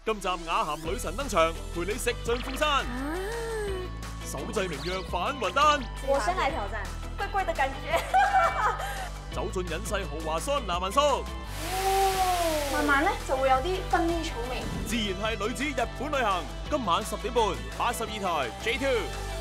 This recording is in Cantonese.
今集雅涵女神登場，陪你食盡風山。手製名藥反魂丹， 我先來挑戰，怪怪的感覺。 走進隱世豪華桑拿民宿， 慢慢咧就會有啲薰衣草味。 自然係女子日本旅行。今晚10點半，82台 J2。